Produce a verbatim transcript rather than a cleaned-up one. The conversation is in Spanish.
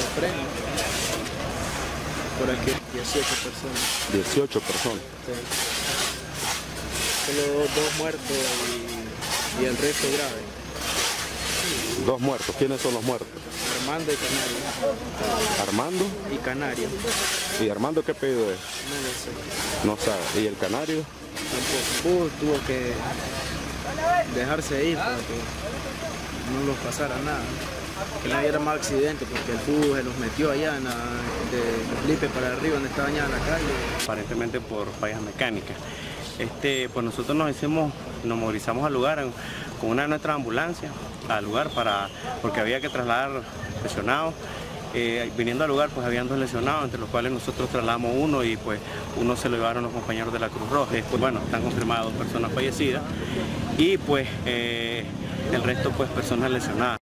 freno. Por aquí, dieciocho personas. dieciocho personas. Sí. Solo dos muertos y, y el resto grave. Dos muertos. ¿Quiénes son los muertos? Armando y Canario. Armando. Y Canario. ¿Y Armando qué pedido es? No lo sé. No sabe. ¿Y el Canario? Tampoco. Bus tuvo que dejarse ir para que no los pasara nada. Que no hubiera más accidentes porque el bus se los metió allá en la, de Felipe para arriba donde está dañada la calle. Aparentemente por fallas mecánicas. Este, pues nosotros nos hicimos, nos movilizamos al lugar en, con una de nuestras ambulancias al lugar para, porque había que trasladar lesionados. Eh, viniendo al lugar pues habían dos lesionados, entre los cuales nosotros trasladamos uno y pues uno se lo llevaron los compañeros de la Cruz Roja. Después, bueno, están confirmadas dos personas fallecidas y pues eh, el resto pues personas lesionadas.